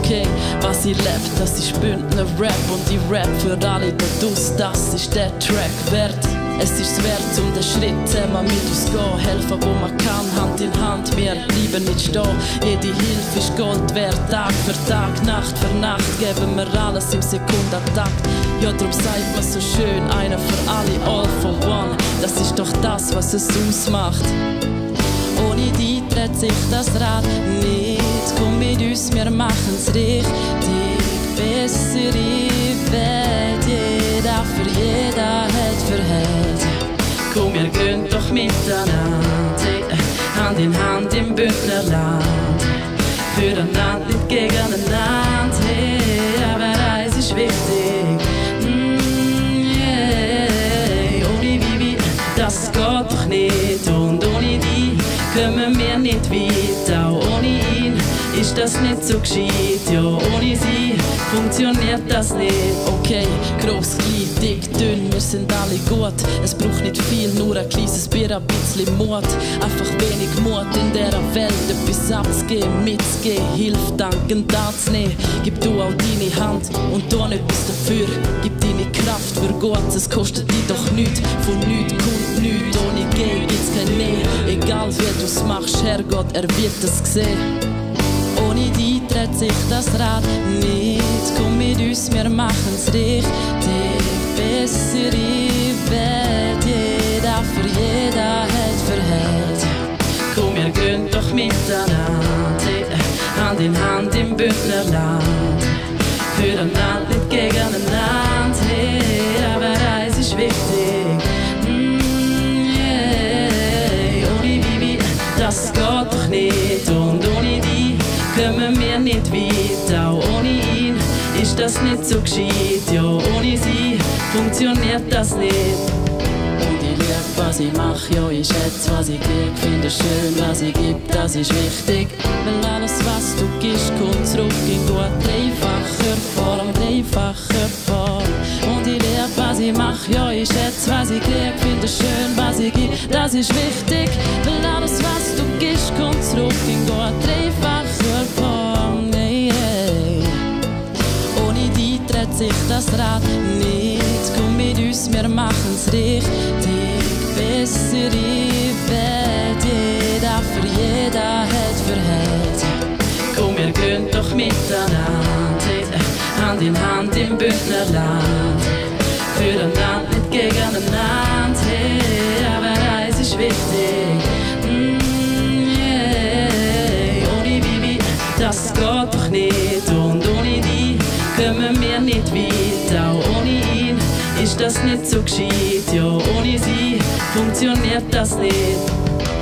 okay. Was ich lebt, das ist Bündner Rap und ich rap für alle da draussen, das ist der Track wert. Es ist wert, um den Schritt zusammen mit uns gehen, helfen wo man kann, Hand in Hand, wir bleiben nicht stehen. Jede Hilfe ist Gold wert, Tag für Tag, Nacht für Nacht, geben wir alles im Sekundentakt. Ja, darum sagt man so schön, einer für alle, all for one, das ist doch das, was es ausmacht. Ohne dich dreht sich das Rad nicht, komm mit uns, wir machen's richtig. Bessere Welt, jeder für jeder, Held für Held. Komm, wir gehen doch miteinander, Hand in Hand im Bündnerland. Füreinander, nicht gegeneinander, aber eins ist wichtig. Ohne Bibi, das geht doch nicht, und ohne die kommen wir nicht weiter. Auch ohne ihn ist das nicht so gescheit, ja, ohne sie funktioniert das nicht. Okay, gross, klein, dick, dünn, wir sind alle gut. Es braucht nicht viel, nur ein kleines Bier, ein bisschen Mut. Einfach wenig Mut in dieser Welt, etwas abzugeben, mitzugeben, Hilfe dankend anzunehmen. Gib du auch deine Hand und tu etwas dafür. Gib deine Kraft für Gott, es kostet dich doch nichts. Von nichts kommt nichts, ohne Gehen gibt's kein Mehr. Egal wie du's machst, Herrgott, er wird es sehen. Ohne dich dreht sich das Rad nicht, komm mit uns, wir machen's richtig. Bessere Welt, jeder für jeder, Held für Held. Komm, wir gehen doch miteinander, Hand in Hand im Bündnerland. Füreinander, nicht gegeneinander, aber eins ist wichtig. Ohne Bibi, das geht doch nicht, und ohne die kommen wir nicht weiter. Auch ohne ihn ist das nicht so gescheit, ja, ohne sie funktioniert das nicht. Und ich lieb, was ich mach, ja, ich schätze, was ich krieg, finde es schön, was ich geb, das ist wichtig. Weil alles, was du gibst, kommt zurück in gut dreifacher Form, dreifacher Form. Und ich lieb, was ich mach, ja, ich schätze, was ich krieg, finde es schön, was ich geb, das ist wichtig. Weil alles, was du gibst, kommt zurück in gut dreifacher Form, hey, hey. Ohne dich dreht sich das Rad nicht, komm mit uns, wir machen's richtig. Bessere Welt, jeder für jeder, Held für Held. Komm, wir gehen doch miteinander, Hand in Hand im Bündnerland. Füreinander, nicht gegeneinander, aber eins ist wichtig. Ohne Bibi, das geht doch nicht, und ohne die kommen wir nicht weiter. Auch ohne ihn ist das nicht so gescheit, ja, ohne sie funktioniert das nicht.